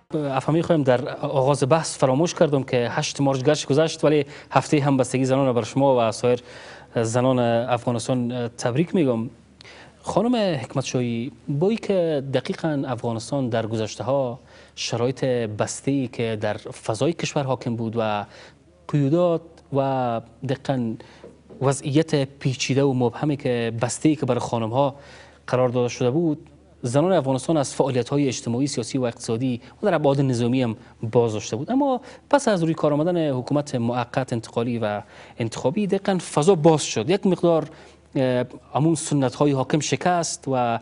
افهمی خواهیم در آغاز بحث فراموش کردم که 8 مارچ گذشت، ولی هفته همبستگی زنان بر شما و سایر زنان افغانستان تبریک میگم. خانم حکمتشاهی، با اینکه دقیقاً افغانستان در گذشته ها شرایط بسته‌ای که در فضای کشور حاکم بود و قیودات و دقیقاً وضعیت پیچیده و مبهمی که بسته‌ای که برای خانم ها قرار داده شده بود، زنان افغانستان از فعالیت‌های اجتماعی، سیاسی و اقتصادی و در ابعاد نظامی هم باز داشته بود. اما پس از روی کار آمدن حکومت موقت انتقالی و انتخابی دقیقاً فضا باز شد. یک مقدار همون سنت‌های حاکم شکست و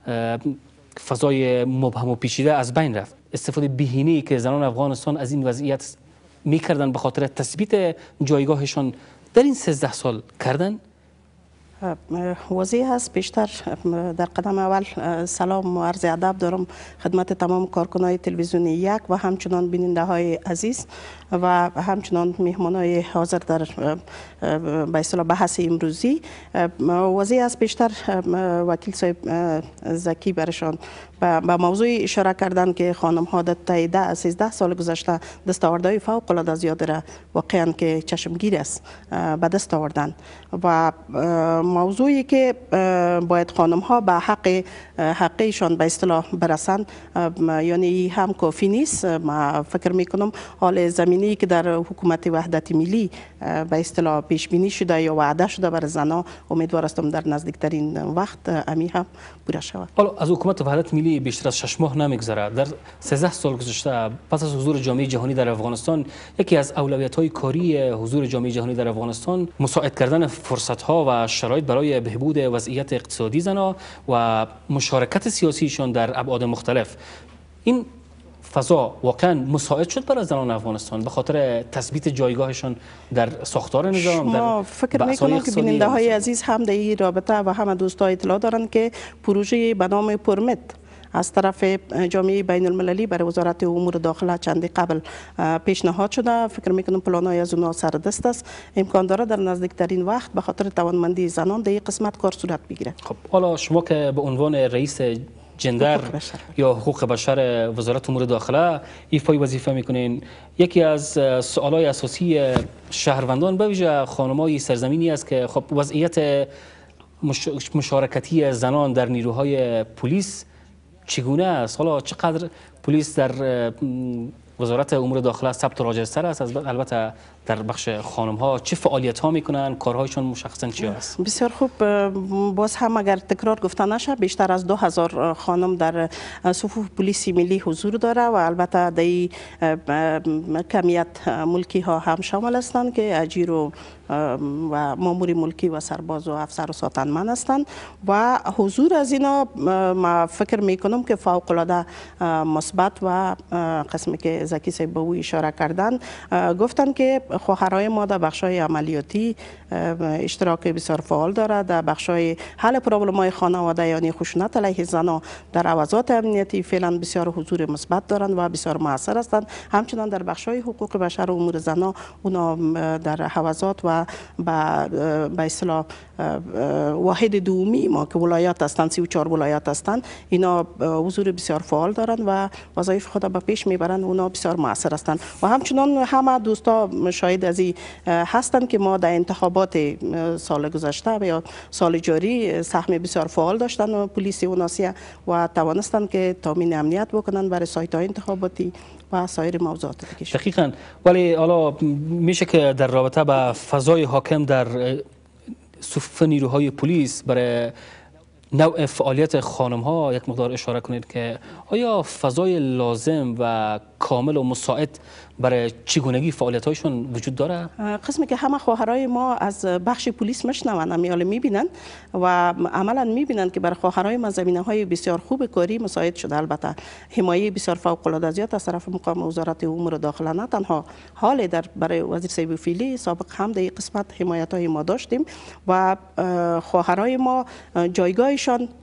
فضای مبهم و پیچیده از بین رفت. استفاده بهینه‌ای که زنان افغانستان از این وضعیت می‌کردند به خاطر تثبیت جایگاهشان در این 13 سال کردن؟ واضح هست. بیشتر در قدم اول سلام و عرض ادب دارم خدمت تمام کارکنان تلویزیون یک و همچنان بیننده های عزیز و همچنان مهمان های حاضر در به اصطلاح بحث امروزی. واضح است بیشتر وکیل صاحب زکی برشان به موضوع اشاره کردن که خانم ها در 13 سال گذشته دستاوردهای فوق العاده زیاد را واقعا که چشمگیر است به دست آوردن و موضوعی که باید خانم ها به حقیشان به اصطلاح برسند، یعنی هم کافی نیست. ما فکر میکنم حال زمینی که در حکومت وحدت ملی به اصطلاح پیش بینی شده یا وعده شده برای زنها، امیدوار هستم در نزدیکترین وقت امی هم پوره شود. حالا از حکومت وحدت ملی بیشتر از 6 ماه نمیگذره. در 13 سال گذشته پس از حضور جامعه جهانی در افغانستان، یکی از اولویت‌های کاری حضور جامعه جهانی در افغانستان مساعد کردن فرصت‌ها و شرایط برای بهبود وضعیت اقتصادی زنان و مشارکت سیاسیشان در ابعاد مختلف. این فضا واقعا مساعد شد برای زنان افغانستان به خاطر تثبیت جایگاهشان در ساختار نظام. در فکر میکنم که بیننده های عزیز هم در این رابطه و هم دوستا اطلاع دارند که پروژه به نام پرمت از طرف جامعه بین المللی برای وزارت امور داخله چندی قبل پیشنهاد شده. فکر میکنم پلانای از اونها سردست است. امکان داره در نزدیکترین وقت به خاطر توانمندی زنان در این قسمت کار صورت بگیره. خب حالا شما که به عنوان رئیس جندر یا حقوق بشر وزارت امور داخله ایفای وظیفه میکنین، یکی از سوالای اساسی شهروندان به ویژه خانم‌های سرزمینی است که خب وضعیت مشارکتی زنان در نیروهای پلیس چگونه است؟ حالا چقدر پلیس در وزارت امور داخله ثبت و راجستر است؟ البته در بخش خانم ها چه فعالیت ها میکنن؟ کارهایشان مشخصا چی است؟ بسیار خوب. باز هم اگر تکرار گفته نشه، بیشتر از 2000 خانم در صفوف پلیس ملی حضور داره و البته در کمیت ملکی ها هم شامل هستند که اجیر و مامور ملکی و سرباز و افسر و ساتنمن هستند و حضور از اینا ما فکر میکنم که فوق العاده مثبت و قسمی که زکی صاحب به او اشاره کردن، گفتن که خواهرای ما در بخشای عملیاتی اشتراک بسیار فعال دارد. در بخشای حل پرابلم‌های خانواده یعنی خشونت علیه زنان در عوضات امنیتی فعلا بسیار حضور مثبت دارند و بسیار موثر هستند. همچنان در بخشای حقوق بشر و امور زنان اونا در حوزات و به اصطلاح واحد دومی ما که ولایات هستند، 34 ولایات هستند، اینا حضور بسیار فعال دارند و وظایف خود به پیش میبرند. اونا بسیار موثر هستند و همچنان همه دوستا شاهد از این هستند که ما در انتخابات سال گذشته یا سال جاری سهم بسیار فعال داشتن پلیس اوناسیه و توانستند که تامین امنیت بکنن برای سایت‌های انتخاباتی و سایر موضوعات دیگه. دقیقاً. ولی حالا میشه که در رابطه با فضای حاکم در صفوف نیروهای پلیس برای نوع فعالیت خانم ها یک مقدار اشاره کنید که آیا فضای لازم و کامل و مساعد برای چگونگی فعالیت هایشون وجود داره؟ قسمی که همه خواهرای ما از بخش پلیس مشنون، امیال میبینن و عملا میبینن که برای خواهرای ما زمینه های بسیار خوب کاری مساعد شده. البته حمایه بسیار فوق العاده زیاد از طرف مقام وزارت امور داخله، نه تنها حال برای وزیر صاحب فعلی سابق هم در این قسمت حمایت های ما داشتیم و خواهرای ما جایگاهشان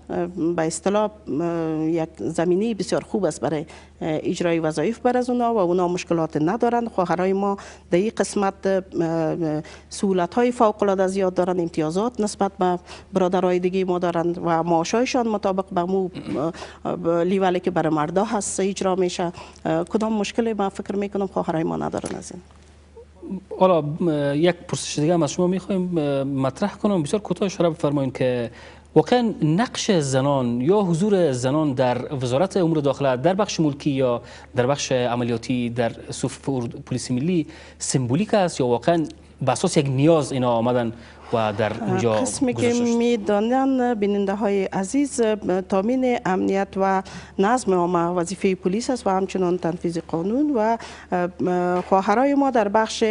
به اصطلاح یک زمینه بسیار خوب است برای اجرای وظایف بر از اونا و اونا مشکلات ندارند. خواهرای ما در این قسمت سهولت های فوق العاده زیاد دارند، امتیازات نسبت به برادرای دیگه ما دارند و معاشایشان مطابق به مو لیولی که برای مردا هست اجرا میشه. کدام مشکلی ما فکر میکنم خواهرای ما ندارن. از این حالا یک پرسش دیگه هم از شما میخوایم مطرح کنم، بسیار کوتاه اشاره بفرمایید که واقعا نقش زنان یا حضور زنان در وزارت امور داخله در بخش ملکی یا در بخش عملیاتی در صفوف پلیس ملی سمبولیک است یا واقعا به اساس یک نیاز اینا آمدن و در اینجا قسمی که میدانند بیننده های عزیز، تامین امنیت و نظم عامه وظیفه پلیس است و همچنان تنفیذ قانون و خواهرای ما در بخش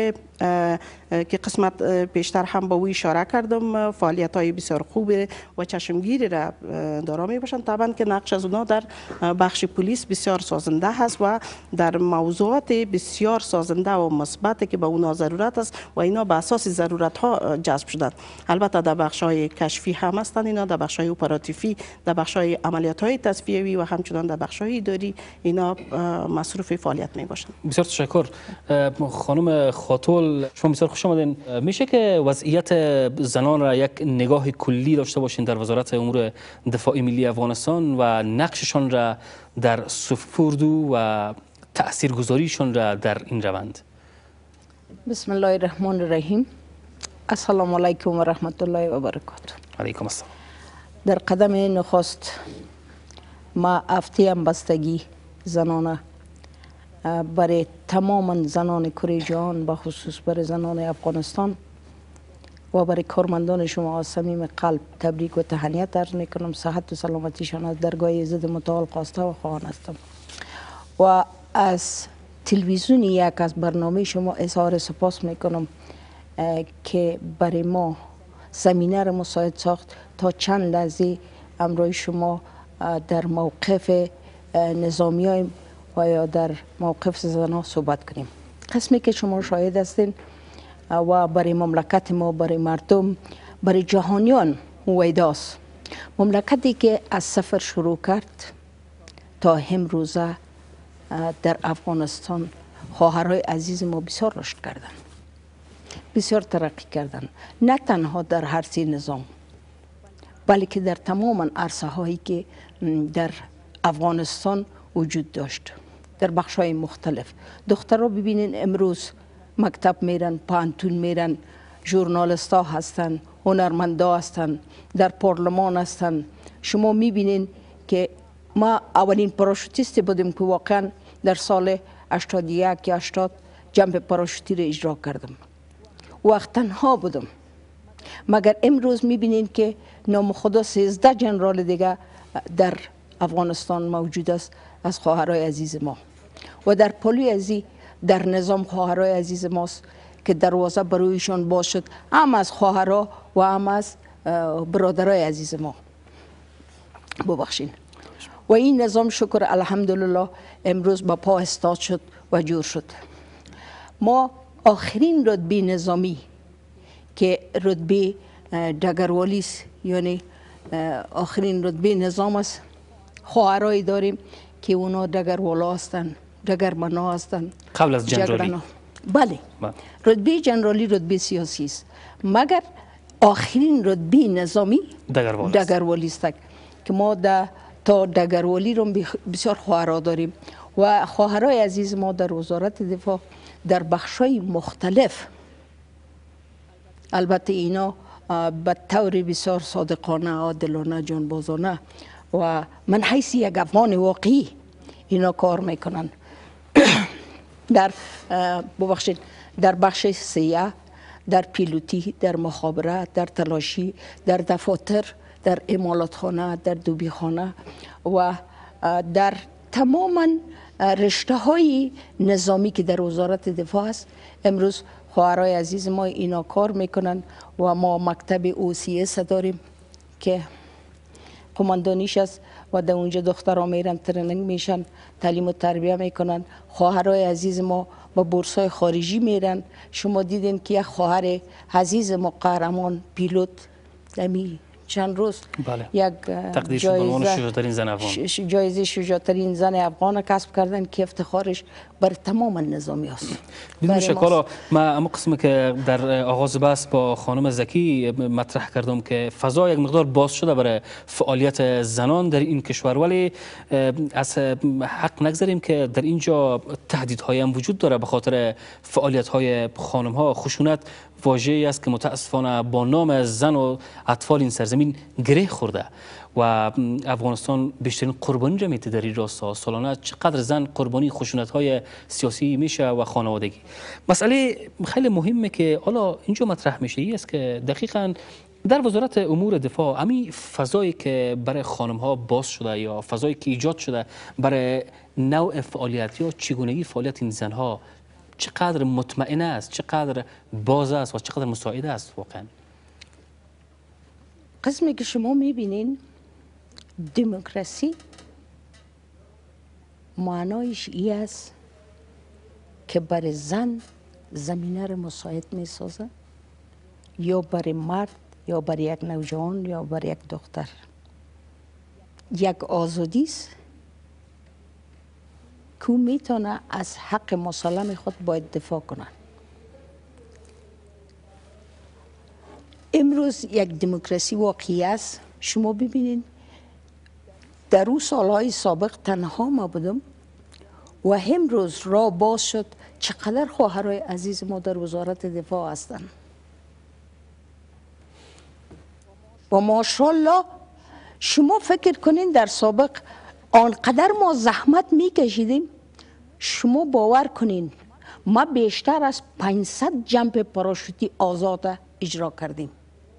که قسمت پیشتر هم به او اشاره کردم فعالیت های بسیار خوب و چشمگیری را دارا می باشند. طبعا که نقش از اونا در بخش پلیس بسیار سازنده هست و در موضوعات بسیار سازنده و مثبتی که به اونا ضرورت است و اینا به اساس ضرورت ها جذب شدند. البته در بخش های کشفی هم هستند اینا، در بخش های اپراتیفی، در بخش های عملیات های تصفیه‌ای و همچنان در بخش های اداری اینا مصروف فعالیت می باشند. بسیار تشکر. خانم خاتول، شما بسیار خوش آمدین. میشه که وضعیت زنان را یک نگاه کلی داشته باشین در وزارت امور دفاع ملی افغانستان و نقششان را در صفوف اردو و تاثیرگذاریشان را در این روند؟ بسم الله الرحمن الرحیم. السلام علیکم و رحمت الله و برکاته. علیکم السلام. در قدم نخست ما هفته همبستگی زنانه برای تمام زنان کره جهان، به خصوص برای زنان افغانستان و برای کارمندان شما از صمیم قلب تبریک و تهنیت عرض میکنم. صحت و سلامتیشان از درگاه عزت متعال خواسته و خواهان هستم و از تلویزیون یک از برنامه شما اظهار سپاس میکنم که برای ما زمینه را مساعد ساخت تا چند لحظه امروی شما در موقف نظامیان و یا در موقف زنان صحبت کنیم. قسمی که شما شاهد هستین و برای مملکت ما، برای مردم، برای جهانیان ویداست. مملکتی که از صفر شروع کرد تا امروزه در افغانستان خواهرای عزیز ما بسیار رشد کردن، بسیار ترقی کردن، نه تنها در عرصه نظام بلکه در تمام عرصه هایی که در افغانستان وجود داشت، در بخش های مختلف. دخترها ببینین امروز مکتب میرن، پانتون میرن، ژورنالیست ها هستن، هنرمندا هستن، در پارلمان هستن. شما میبینین که ما اولین پاراشوتیستی بودیم که واقعا در سال 81 یا 80 جنب پاراشوتی را اجرا کردم. وقت تنها بودم، مگر امروز میبینین که نام خدا 13 جنرال دیگه در افغانستان موجود است از خواهرای عزیز ما و در پلوی ازی در نظام خواهرای عزیز ماست که دروازه برویشان باز شد، هم از خواهرها و هم از برادرای عزیز ما. ببخشین. و این نظام شکر الحمدلله امروز با پا استاد شد و جور شد. ما آخرین رتبه نظامی که رتبه دگروالی است، یعنی آخرین رتبه نظام است، خواهرایی داریم که اونا دگروالا هستن، دگرمنا هستن قبل از جنرالی. بله. رتبه جنرالی رتبه سیاسی است، مگر آخرین رتبه نظامی دگروالی است که ما تا دگروالی رو بسیار خواهرها داریم و خواهرای عزیز ما در وزارت دفاع در بخشای مختلف، البته اینا به طور بسیار صادقانه، عادلانه، جانبازانه و من حیث یک افغان واقعی اینا کار میکنن. در ببخشید در بخش سیاه، در پیلوتی، در مخابرات، در تلاشی، در دفاتر، در امالاتخانه، در دوبیخانه و در تماما رشته های نظامی که در وزارت دفاع است. امروز خواهرای عزیز ما اینا کار میکنن و ما مکتب OCS داریم که قماندانیش است و در اونجا دخترها میرن ترنینگ میشن، تعلیم و تربیه میکنن. خواهرای عزیز ما با بورسای خارجی میرن. شما دیدین که یک خواهر عزیز ما قهرمان پیلوت دمی چند روز بله. یک تقدیر شد به عنوان شجاع‌ترین زن افغان. جایزه شجاع‌ترین زن افغان کسب کردن که افتخارش بر تمام نظامی است. بدون شک. حالا من اما قسمی که در آغاز بحث با خانم زکی مطرح کردم که فضا یک مقدار باز شده برای فعالیت زنان در این کشور، ولی از حق نگذاریم که در اینجا تهدیدهای هم وجود داره به خاطر فعالیت‌های خانم‌ها. خشونت واژه‌ای است که متاسفانه با نام زن و اطفال این سرزمین گره خورده و افغانستان بیشترین قربانی را میده در این راستا. سالانه چقدر زن قربانی خشونت‌های سیاسی میشه و خانوادگی. مسئله خیلی مهمه که حالا اینجا مطرح میشه ای است که دقیقاً در وزارت امور دفاع امی فضایی که برای خانم‌ها باز شده یا فضایی که ایجاد شده برای نوع فعالیت یا چگونگی فعالیت این زنها چقدر مطمئن است، چقدر باز است و چقدر مساعد است واقعا؟ قسمی که شما میبینین دموکراسی معنایش ای است که برای زن زمینه را مساعد میسازه، یا برای مرد یا برای یک نوجوان یا برای یک دختر. یک آزادی است که میتونه از حق مسلم خود باید دفاع کنه. امروز یک دموکراسی واقعی است. شما ببینید در اون سالهای سابق تنها ما بودم و امروز را باز شد چقدر خواهرای عزیز ما در وزارت دفاع هستند و ماشاءالله. شما فکر کنین در سابق آنقدر ما زحمت میکشیدیم. شما باور کنین ما بیشتر از 500 جمپ پاراشوتی آزاد اجرا کردیم.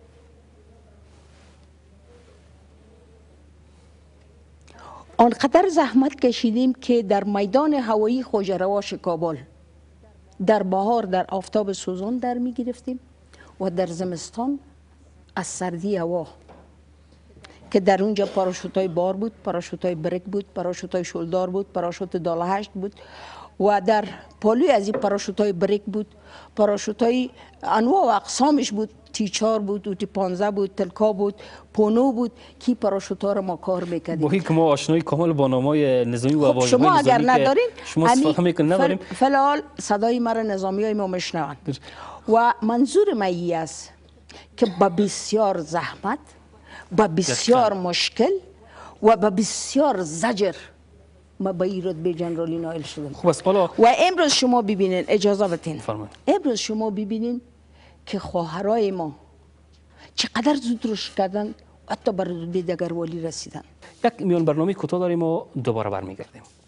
آنقدر زحمت کشیدیم که در میدان هوایی خوجرواش کابل در بهار در آفتاب سوزان در می گرفتیم و در زمستان از سردی هوا که در اونجا پاراشوتای بار بود، پاراشوتای بریک بود، پاراشوتای شلدار بود، پاراشوت دال 8 بود و در پالوی از این پاراشوتای بریک بود، پاراشوتای انواع و اقسامش بود، تی 4 بود، تی 15 بود، تلکا بود، پونو بود که پاراشوتا رو ما کار میکردیم. با اینکه ما آشنایی کامل با نامای نظامی و واژه‌های شما اگر ندارین شما استفاده میکنید نداریم. فلال صدای مرا نظامی های ما میشنوند و منظور من این است که با بسیار زحمت، با بسیار مشکل و با بسیار زجر ما به این رتبه جنرالی نائل شدم. خوب است. حالا و امروز شما ببینین، اجازه بدین، امروز شما ببینین که خواهرای ما چقدر زود رشد کردن، حتی بر رتبه دگروالی رسیدن. یک میان برنامه کوتاه داریم و دوباره برمیگردیم.